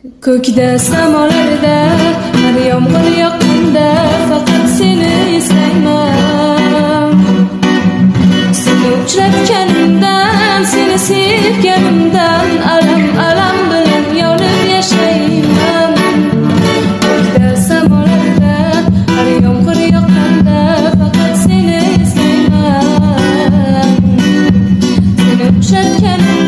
Ko'kda samolarda har yomg'ir yoqqanda faqat seni eslayman. Seni uchratganimdan, seni sevganimdan alam bilan yonib yashayman. Ko'kda samolarda har yomg'ir yoqqanda faqat seni eslayman. Seni uchratganimdan